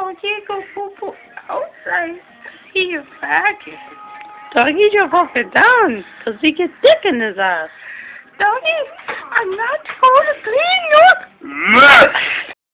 Doggy, go poo-poo outside. See your faggot. Doggy, jump up and down, 'cause he gets dick in his ass. Doggy,